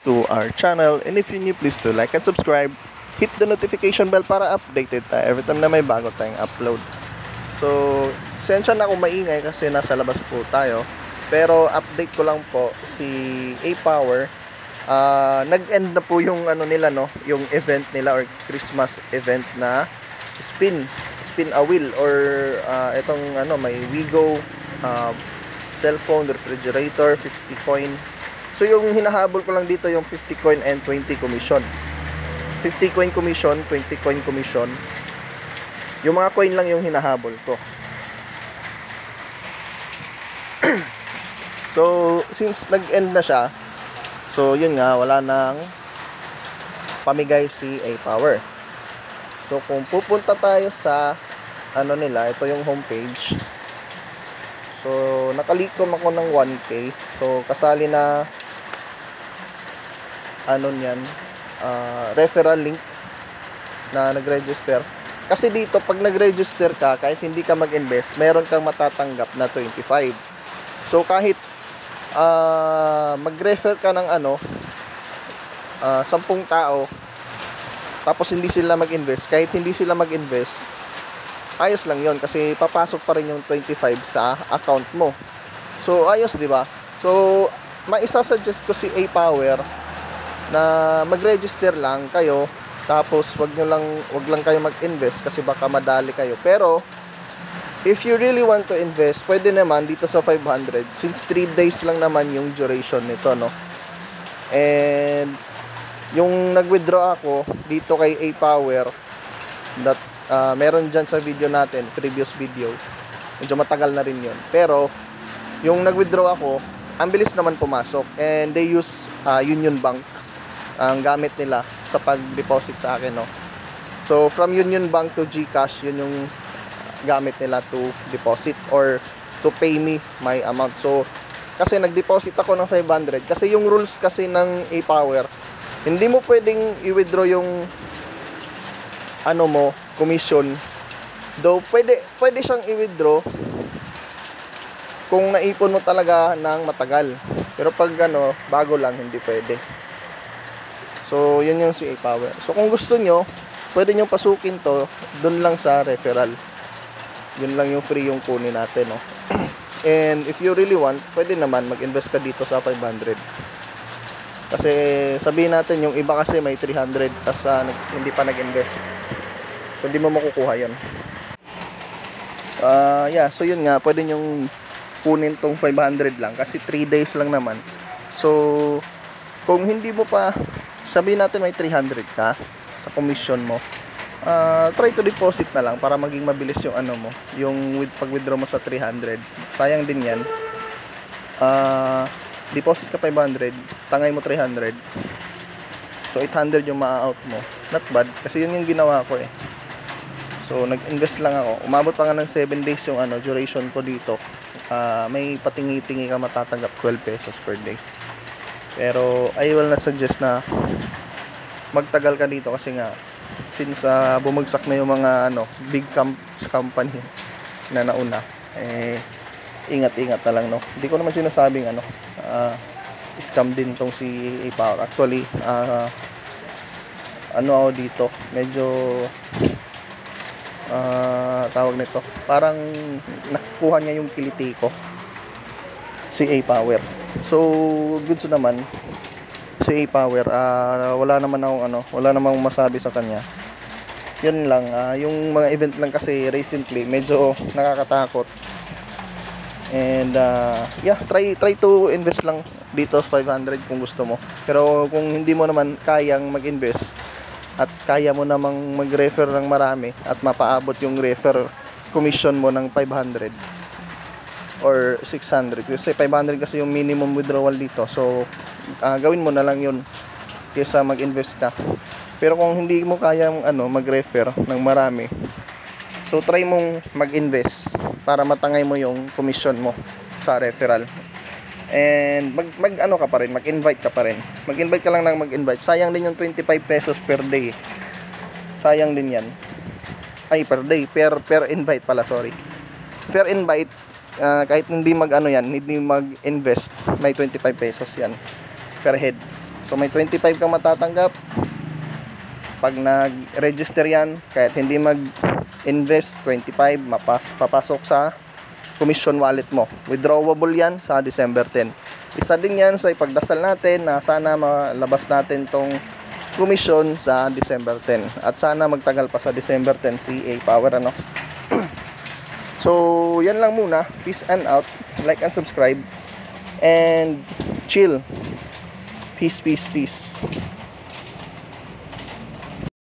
to our channel, and if you're new, please to like and subscribe. Hit the notification bell para updated tayo every time na may bago tayong upload. So, sensya na kung maingay kasi nasa labas po tayo. Pero update ko lang po, si A-Power, nag-end na po yung ano nila, no, yung event nila or Christmas event na spin a wheel, or itong ano, may Wigo cellphone, refrigerator, 50 coin. So yung hinahabol ko lang dito yung 50 coin and 20 commission. 50 coin commission, 20 coin commission. Yung mga coin lang yung hinahabol ko. So since nag-end na siya, so yun nga, wala nang pamigay si A-Power. So kung pupunta tayo sa ano nila, ito yung homepage. So nakalikom ako ng 1K. So kasali na ano niyan, referral link na nag-register. Kasi dito pag nag-register ka, kahit hindi ka mag-invest, meron kang matatanggap na 25. So kahit mag-refer ka ng ano 10 tao, tapos hindi sila mag-invest, kahit hindi sila mag-invest, ayos lang yon kasi papasok pa rin yung 25 sa account mo. So ayos, di ba? So maisa-suggest ko si A-Power na mag-register lang kayo, tapos wag lang kayo mag-invest kasi baka madali kayo. Pero if you really want to invest, pwede naman dito sa 500 since 3 days lang naman yung duration nito, no? And yung nag-withdraw ako dito kay A-Power, that meron dyan sa video natin, previous video, medyo matagal na rin yun. Pero yung nag-withdraw ako, ang bilis naman pumasok, and they use Union Bank ang gamit nila sa pag-deposit sa akin, no? So from Union Bank to GCash, yun yung gamit nila to deposit or to pay me my amount. So kasi nag-deposit ako ng 500 kasi yung rules kasi ng A-Power, hindi mo pwedeng i-withdraw yung ano mo, commission. Though pwede siyang i-withdraw kung naipon mo talaga ng matagal. Pero pag ano, bago lang, hindi pwede. So yun yung si A-Power. So kung gusto nyo, pwede nyo pasukin to dun lang sa referral. Yun lang yung free yung kunin natin, no? And if you really want, pwede naman mag-invest ka dito sa 500. Kasi sabihin natin yung iba kasi may 300 tas hindi pa nag-invest. So hindi mo makukuha yun. Yeah, so yun nga, pwede nyong kunin tong 500 lang kasi 3 days lang naman. So kung hindi mo pa, sabihin natin may 300 ka sa commission mo, try to deposit na lang para maging mabilis yung ano mo, yung pag-withdraw mo sa 300. Sayang din yan. Deposit ka 500, tangay mo 300, so 800 yung ma-out mo. Not bad kasi yun yung ginawa ko eh. So nag-invest lang ako, umabot pa nga ng 7 days yung ano, duration ko dito. May patingi-tingi ka matatanggap 12 pesos per day. Pero I will not suggest na magtagal ka dito kasi nga since bumagsak na yung mga ano, big company na nauna, eh ingat-ingat na lang, no? Hindi ko naman sinasabing ano, scam din tong si A-Power. Actually, ano ako dito, medyo tawag nito, parang nakukuha niya yung kiliti ko, si A-Power. So goods naman si A-Power. Wala naman akong ano, wala namang masabi sa kanya. Yun lang, yung mga event lang kasi recently medyo nakakatakot. And yeah, try to invest lang dito 500 kung gusto mo. Pero kung hindi mo naman kayang mag-invest at kaya mo namang mag-refer ng marami at mapaabot yung refer commission mo ng 500 or 600, kasi 500 kasi yung minimum withdrawal dito. So gawin mo na lang yun kaysa mag-invest ka. Pero kung hindi mo kayang ano, mag-refer ng marami, so try mong mag-invest para matangay mo yung commission mo sa referral. And mag-ano ka pa rin, mag-invite ka pa rin. Mag-invite ka lang ng mag-invite. Sayang din yung 25 pesos per day. Sayang din yan. Ay, per day, per invite pala, sorry. Per invite, kahit hindi mag-ano yan, hindi mag-invest, may 25 pesos yan per head. So may 25 kang matatanggap pag nag-register yan. Kahit hindi mag-invest, 25 papasok sa commission wallet mo. Withdrawable yan sa December 10. Isa din yan sa ipagdasal natin na sana malabas natin tong commission sa December 10. At sana magtagal pa sa December 10 si A Power, ano. So yan lang muna. Peace and out. Like and subscribe and chill. Peace, peace, peace.